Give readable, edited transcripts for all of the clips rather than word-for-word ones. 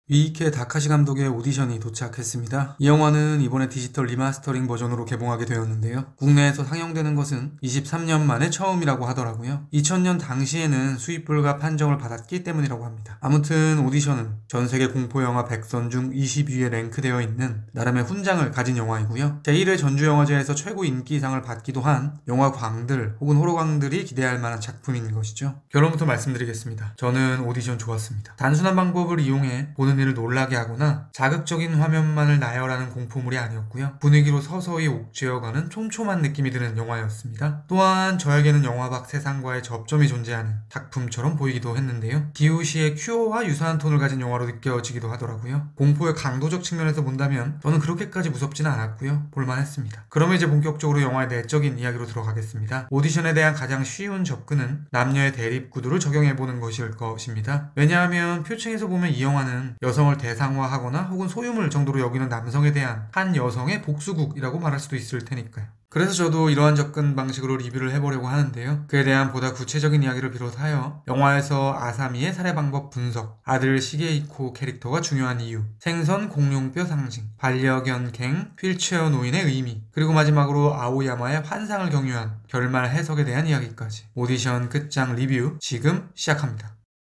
위이케 다카시 감독의 오디션이 도착했습니다. 이 영화는 이번에 디지털 리마스터링 버전으로 개봉하게 되었는데요. 국내에서 상영되는 것은 23년 만에 처음이라고 하더라고요. 2000년 당시에는 수입 불가 판정을 받았기 때문이라고 합니다. 아무튼 오디션은 전세계 공포영화 100선 중 20위에 랭크되어 있는 나름의 훈장을 가진 영화이고요. 제1회 전주영화제에서 최고 인기상을 받기도 한 영화광들 혹은 호러광들이 기대할 만한 작품인 것이죠. 결론부터 말씀드리겠습니다. 저는 오디션 좋았습니다. 단순한 방법을 이용해 보는 이를 놀라게 하거나 자극적인 화면만을 나열하는 공포물이 아니었고요. 분위기로 서서히 옥죄어가는 촘촘한 느낌이 드는 영화였습니다. 또한 저에게는 영화 밖 세상과의 접점이 존재하는 작품처럼 보이기도 했는데요. 기우시의 큐어와 유사한 톤을 가진 영화로 느껴지기도 하더라고요. 공포의 강도적 측면에서 본다면 저는 그렇게까지 무섭지는 않았고요. 볼만했습니다. 그러면 이제 본격적으로 영화의 내적인 이야기로 들어가겠습니다. 오디션에 대한 가장 쉬운 접근은 남녀의 대립 구도를 적용해보는 것일 것입니다. 왜냐하면 표층에서 보면 이 영화는 여성을 대상화하거나 혹은 소유물 정도로 여기는 남성에 대한 한 여성의 복수극이라고 말할 수도 있을 테니까요. 그래서 저도 이러한 접근 방식으로 리뷰를 해보려고 하는데요. 그에 대한 보다 구체적인 이야기를 비롯하여 영화에서 아사미의 살해 방법 분석, 아들 시게이코 캐릭터가 중요한 이유, 생선 공룡뼈 상징, 반려견 갱, 휠체어 노인의 의미, 그리고 마지막으로 아오야마의 환상을 경유한 결말 해석에 대한 이야기까지 오디션 끝장 리뷰 지금 시작합니다.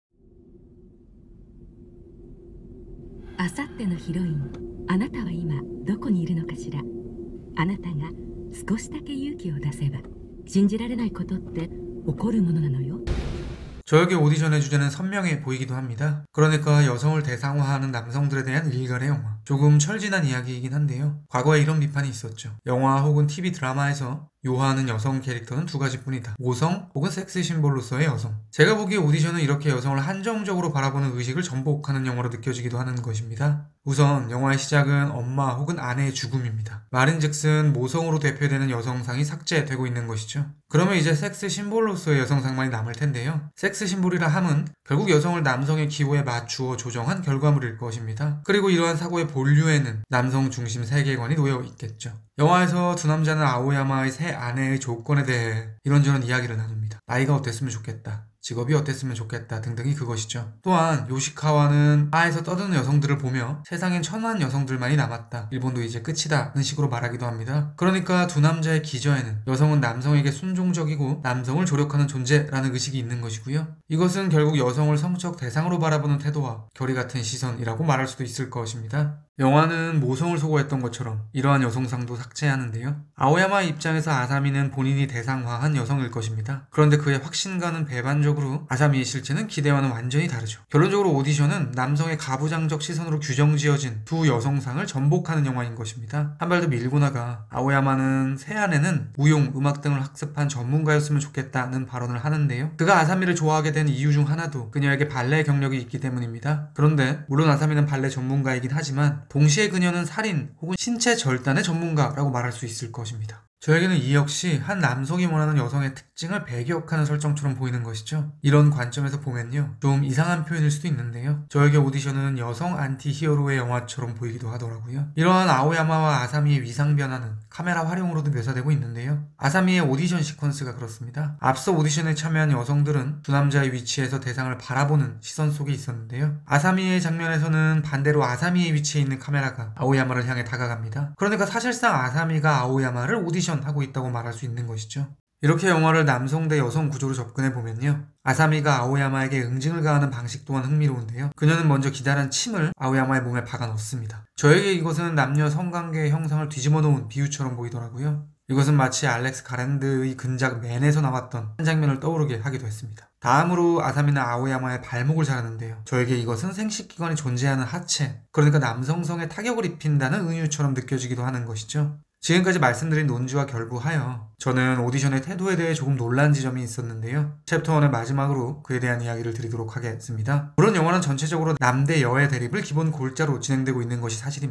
あさってのヒロイン、あなたは今どこにいるのかしら。あなたが少しだけ勇気を出せば信じられないことって起こるものなのよ。 저에게 오디션의 주제는 선명해 보이기도 합니다. 그러니까 여성을 대상화하는 남성들에 대한 일갈의 영화. 조금 철진한 이야기이긴 한데요. 과거에 이런 비판이 있었죠. 영화 혹은 TV 드라마에서 요하는 여성 캐릭터는 두 가지뿐이다. 모성 혹은 섹스 심볼로서의 여성. 제가 보기에 오디션은 이렇게 여성을 한정적으로 바라보는 의식을 전복하는 영화로 느껴지기도 하는 것입니다. 우선 영화의 시작은 엄마 혹은 아내의 죽음입니다. 말인즉슨 모성으로 대표되는 여성상이 삭제되고 있는 것이죠. 그러면 이제 섹스 심볼로서의 여성상만이 남을 텐데요. 섹스 심볼이라 함은 결국 여성을 남성의 기호에 맞추어 조정한 결과물일 것입니다. 그리고 이러한 사고의 본류에는 남성 중심 세계관이 놓여 있겠죠. 영화에서 두 남자는 아오야마의 새 아내의 조건에 대해 이런저런 이야기를 나눕니다. 나이가 어땠으면 좋겠다, 직업이 어땠으면 좋겠다 등등이 그것이죠. 또한 요시카와는 바에서 떠드는 여성들을 보며 세상엔 천한 여성들만이 남았다, 일본도 이제 끝이다 는 식으로 말하기도 합니다. 그러니까 두 남자의 기저에는 여성은 남성에게 순종적이고 남성을 조력하는 존재라는 의식이 있는 것이고요. 이것은 결국 여성을 성적 대상으로 바라보는 태도와 결이 같은 시선이라고 말할 수도 있을 것입니다. 영화는 모성을 소거했던 것처럼 이러한 여성상도 삭제하는데요. 아오야마의 입장에서 아사미는 본인이 대상화한 여성일 것입니다. 그런데 그의 확신과는 배반적으로 아사미의 실체는 기대와는 완전히 다르죠. 결론적으로 오디션은 남성의 가부장적 시선으로 규정지어진 두 여성상을 전복하는 영화인 것입니다. 한 발 더 밀고 나가 아오야마는 새 아내는 무용, 음악 등을 학습한 전문가였으면 좋겠다는 발언을 하는데요. 그가 아사미를 좋아하게 된 이유 중 하나도 그녀에게 발레 경력이 있기 때문입니다. 그런데 물론 아사미는 발레 전문가이긴 하지만 동시에 그녀는 살인 혹은 신체 절단의 전문가라고 말할 수 있을 것입니다. 저에게는 이 역시 한 남성이 원하는 여성의 특징을 배격하는 설정처럼 보이는 것이죠. 이런 관점에서 보면요, 좀 이상한 표현일 수도 있는데요, 저에게 오디션은 여성 안티 히어로의 영화처럼 보이기도 하더라고요. 이러한 아오야마와 아사미의 위상 변화는 카메라 활용으로도 묘사되고 있는데요. 아사미의 오디션 시퀀스가 그렇습니다. 앞서 오디션에 참여한 여성들은 두 남자의 위치에서 대상을 바라보는 시선 속에 있었는데요, 아사미의 장면에서는 반대로 아사미의 위치에 있는 카메라가 아오야마를 향해 다가갑니다. 그러니까 사실상 아사미가 아오야마를 오디션 하고 있다고 말할 수 있는 것이죠. 이렇게 영화를 남성 대 여성 구조로 접근해보면요, 아사미가 아오야마에게 응징을 가하는 방식 또한 흥미로운데요. 그녀는 먼저 기다란 침을 아오야마의 몸에 박아 넣습니다. 저에게 이것은 남녀 성관계의 형상을 뒤집어 놓은 비유처럼 보이더라고요. 이것은 마치 알렉스 가랜드의 근작 맨에서 나왔던 한 장면을 떠오르게 하기도 했습니다. 다음으로 아사미는 아오야마의 발목을 자르는데요. 저에게 이것은 생식기관이 존재하는 하체, 그러니까 남성성에 타격을 입힌다는 은유처럼 느껴지기도 하는 것이죠. 지금까지 말씀드린 논지와 결부하여 저는 오디션의 태도에 대해 조금 놀란 지점이 있었는데요. 챕터 1의 마지막으로 그에 대한 이야기를 드리도록 하겠습니다. 물론 영화는 전체적으로 남 대 여의 대립을 기본 골자로 진행되고 있는 것이 사실입니다.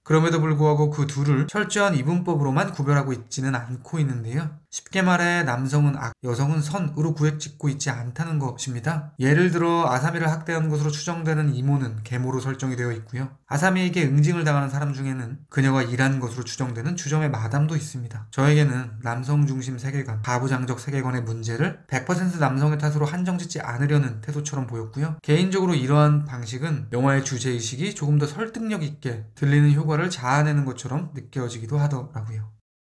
그럼에도 불구하고 그 둘을 철저한 이분법으로만 구별하고 있지는 않고 있는데요. 쉽게 말해 남성은 악, 여성은 선으로 구획짓고 있지 않다는 것입니다. 예를 들어 아사미를 학대한 것으로 추정되는 이모는 계모로 설정이 되어 있고요. 아사미에게 응징을 당하는 사람 중에는 그녀가 일한 것으로 추정되는 주점의 마담도 있습니다. 저에게는 남성 중심 세계관, 가부장적 세계관의 문제를 100% 남성의 탓으로 한정짓지 않으려는 태도처럼 보였고요. 개인적으로 이러한 방식은 영화의 주제의식이 조금 더 설득력 있게 들리는 효과를 자아내는 것처럼 느껴지기도 하더라고요.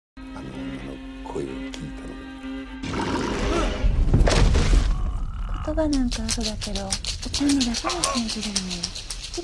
言葉なんか嘘だけどお茶目だけは信じるのよ。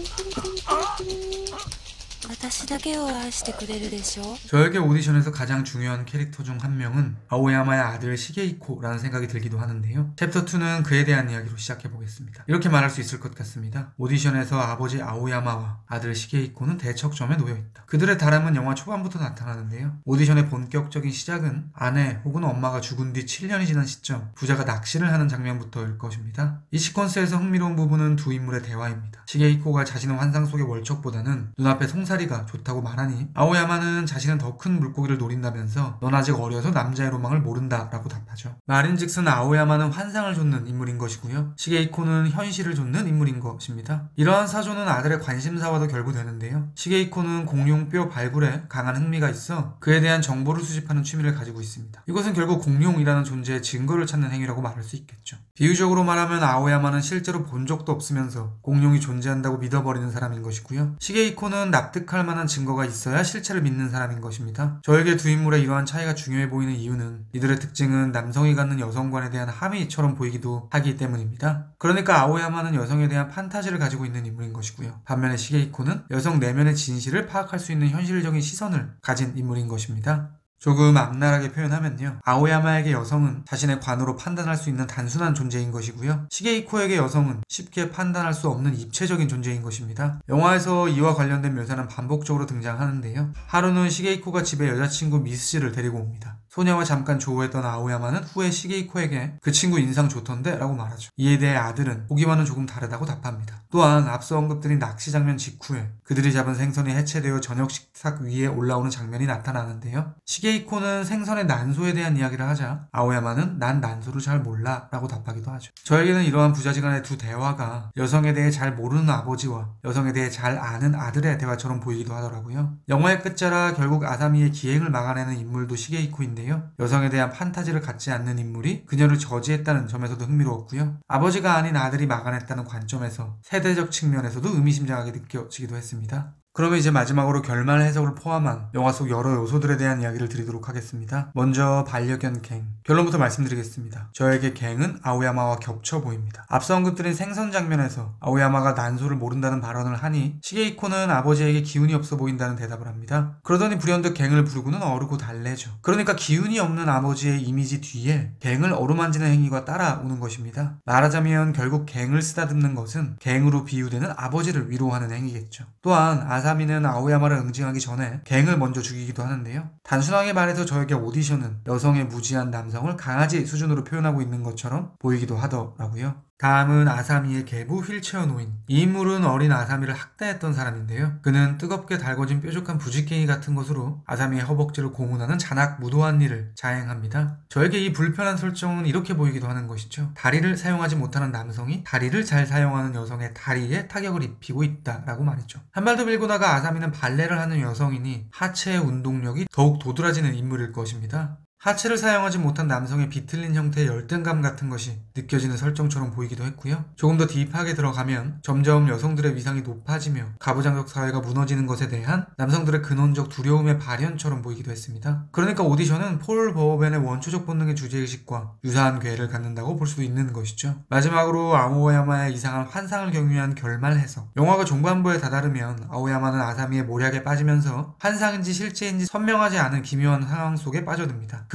私だけを愛してくれるでしょ。 저에게 오디션에서 가장 중요한 캐릭터 중 한 명은 아오야마의 아들 시게이코라는 생각이 들기도 하는데요. 챕터 2는 그에 대한 이야기로 시작해보겠습니다. 이렇게 말할 수 있을 것 같습니다. 오디션에서 아버지 아오야마와 아들 시게이코는 대척점에 놓여있다. 그들의 다름은 영화 초반부터 나타나는데요. 오디션의 본격적인 시작은 아내 혹은 엄마가 죽은 뒤 7년이 지난 시점 부자가 낚시를 하는 장면부터일 것입니다. 이 시퀀스에서 흥미로운 부분은 두 인물의 대화입니다. 시게이코가 자신의 환상 속의 월척보다는 눈앞의 송사리가 좋다고 말하니 아오야마는 자신은 더 큰 물고기를 노린다면서 넌 아직 어려서 남자의 로망을 모른다 라고 답하죠. 말인즉슨 아오야마는 환상을 좇는 인물인 것이고요. 시게이코는 현실을 좇는 인물인 것입니다. 이러한 사조는 아들의 관심사와도 결부되는데요. 시게이코는 공룡뼈 발굴에 강한 흥미가 있어 그에 대한 정보를 수집하는 취미를 가지고 있습니다. 이것은 결국 공룡이라는 존재의 증거를 찾는 행위라고 말할 수 있겠죠. 비유적으로 말하면 아오야마는 실제로 본 적도 없으면서 공룡이 존재한다고 믿어버리는 사람인 것이고요. 시게이코는 납득할 만한 증거가 있어야 실체를 믿는 사람인 것입니다. 저에게 두 인물의 이러한 차이가 중요해 보이는 이유는 이들의 특징은 남성이 갖는 여성관에 대한 함의처럼 보이기도 하기 때문입니다. 그러니까 아오야마는 여성에 대한 판타지를 가지고 있는 인물인 것이고요. 반면에 시게이코는 여성 내면의 진실을 파악할 수 있는 현실적인 시선을 가진 인물인 것입니다. 조금 악랄하게 표현하면요. 아오야마에게 여성은 자신의 관으로 판단할 수 있는 단순한 존재인 것이고요. 시게이코에게 여성은 쉽게 판단할 수 없는 입체적인 존재인 것입니다. 영화에서 이와 관련된 묘사는 반복적으로 등장하는데요. 하루는 시게이코가 집에 여자친구 미스씨를 데리고 옵니다. 소녀와 잠깐 조우했던 아오야마는 후에 시게이코에게 그 친구 인상 좋던데? 라고 말하죠. 이에 대해 아들은 보기와는 조금 다르다고 답합니다. 또한 앞서 언급드린 낚시 장면 직후에 그들이 잡은 생선이 해체되어 저녁 식탁 위에 올라오는 장면이 나타나는데요. 시게이코는 생선의 난소에 대한 이야기를 하자 아오야마는 난 난소를 잘 몰라 라고 답하기도 하죠. 저에게는 이러한 부자지간의 두 대화가 여성에 대해 잘 모르는 아버지와 여성에 대해 잘 아는 아들의 대화처럼 보이기도 하더라고요. 영화의 끝자락 결국 아사미의 기행을 막아내는 인물도 시게이코인데요. 여성에 대한 판타지를 갖지 않는 인물이 그녀를 저지했다는 점에서도 흥미로웠고요. 아버지가 아닌 아들이 막아냈다는 관점에서 세대적 측면에서도 의미심장하게 느껴지기도 했습니다. 그러면 이제 마지막으로 결말 해석을 포함한 영화 속 여러 요소들에 대한 이야기를 드리도록 하겠습니다. 먼저 반려견 갱. 결론부터 말씀드리겠습니다. 저에게 갱은 아오야마와 겹쳐 보입니다. 앞서 언급드린 생선 장면에서 아오야마가 난소를 모른다는 발언을 하니 시게이코는 아버지에게 기운이 없어 보인다는 대답을 합니다. 그러더니 불현듯 갱을 부르고는 어르고 달래죠. 그러니까 기운이 없는 아버지의 이미지 뒤에 갱을 어루만지는 행위가 따라오는 것입니다. 말하자면 결국 갱을 쓰다듬는 것은 갱으로 비유되는 아버지를 위로하는 행위겠죠. 또한 아사미는 아오야마를 응징하기 전에 갱을 먼저 죽이기도 하는데요. 단순하게 말해서 저에게 오디션은 여성의 무지한 남성을 강아지 수준으로 표현하고 있는 것처럼 보이기도 하더라고요. 다음은 아사미의 계부 휠체어 노인. 이 인물은 어린 아사미를 학대했던 사람인데요. 그는 뜨겁게 달궈진 뾰족한 부지깽이 같은 것으로 아사미의 허벅지를 고문하는 잔악 무도한 일을 자행합니다. 저에게 이 불편한 설정은 이렇게 보이기도 하는 것이죠. 다리를 사용하지 못하는 남성이 다리를 잘 사용하는 여성의 다리에 타격을 입히고 있다라고 말했죠. 한 발 더 밀고 나가 아사미는 발레를 하는 여성이니 하체의 운동력이 더욱 도드라지는 인물일 것입니다. 하체를 사용하지 못한 남성의 비틀린 형태의 열등감 같은 것이 느껴지는 설정처럼 보이기도 했고요. 조금 더 딥하게 들어가면 점점 여성들의 위상이 높아지며 가부장적 사회가 무너지는 것에 대한 남성들의 근원적 두려움의 발현처럼 보이기도 했습니다. 그러니까 오디션은 폴 버호벤의 원초적 본능의 주제의식과 유사한 궤를 갖는다고 볼 수도 있는 것이죠. 마지막으로 아오야마의 이상한 환상을 경유한 결말 해석. 영화가 종반부에 다다르면 아오야마는 아사미의 몰약에 빠지면서 환상인지 실제인지 선명하지 않은 기묘한 상황 속에 빠져듭니다. 그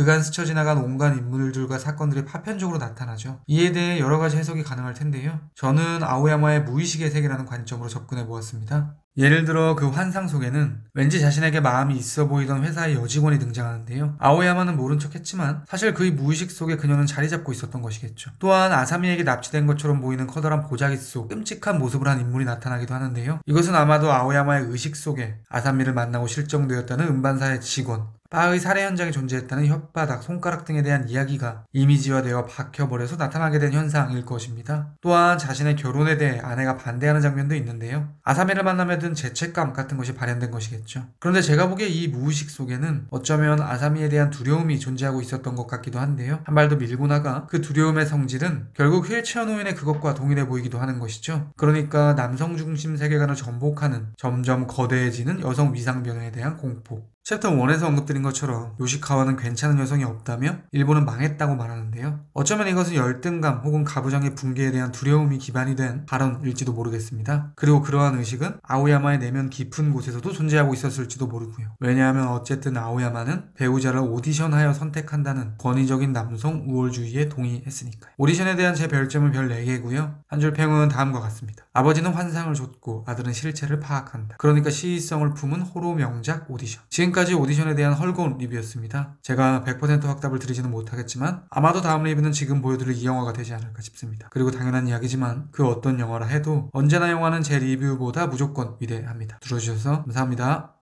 그간 스쳐 지나간 온갖 인물들과 사건들이 파편적으로 나타나죠. 이에 대해 여러 가지 해석이 가능할 텐데요. 저는 아오야마의 무의식의 세계라는 관점으로 접근해 보았습니다. 예를 들어 그 환상 속에는 왠지 자신에게 마음이 있어 보이던 회사의 여직원이 등장하는데요. 아오야마는 모른 척 했지만 사실 그의 무의식 속에 그녀는 자리 잡고 있었던 것이겠죠. 또한 아사미에게 납치된 것처럼 보이는 커다란 보자기 속 끔찍한 모습을 한 인물이 나타나기도 하는데요. 이것은 아마도 아오야마의 의식 속에 아사미를 만나고 실종되었다는 음반사의 직원, 바의 살해 현장에 존재했다는 혓바닥, 손가락 등에 대한 이야기가 이미지화되어 박혀버려서 나타나게 된 현상일 것입니다. 또한 자신의 결혼에 대해 아내가 반대하는 장면도 있는데요. 아사미를 만나며 든 죄책감 같은 것이 발현된 것이겠죠. 그런데 제가 보기에 이 무의식 속에는 어쩌면 아사미에 대한 두려움이 존재하고 있었던 것 같기도 한데요. 한 발 더 밀고 나가 그 두려움의 성질은 결국 휠체어 노인의 그것과 동일해 보이기도 하는 것이죠. 그러니까 남성 중심 세계관을 전복하는 점점 거대해지는 여성 위상 변화에 대한 공포. 챕터 1에서 언급드린 것처럼 요시카와는 괜찮은 여성이 없다며 일본은 망했다고 말하는데요. 어쩌면 이것은 열등감 혹은 가부장의 붕괴에 대한 두려움이 기반이 된 발언일지도 모르겠습니다. 그리고 그러한 의식은 아오야마의 내면 깊은 곳에서도 존재하고 있었을지도 모르고요. 왜냐하면 어쨌든 아오야마는 배우자를 오디션하여 선택한다는 권위적인 남성 우월주의에 동의했으니까요. 오디션에 대한 제 별점은 별 4개고요. 한 줄 평은 다음과 같습니다. 아버지는 환상을 줬고 아들은 실체를 파악한다. 그러니까 시의성을 품은 호러 명작 오디션. 지금까지 오디션에 대한 헐거운 리뷰였습니다. 제가 100% 확답을 드리지는 못하겠지만 아마도 다음 리뷰는 지금 보여드릴 이 영화가 되지 않을까 싶습니다. 그리고 당연한 이야기지만 그 어떤 영화라 해도 언제나 영화는 제 리뷰보다 무조건 위대합니다. 들어주셔서 감사합니다.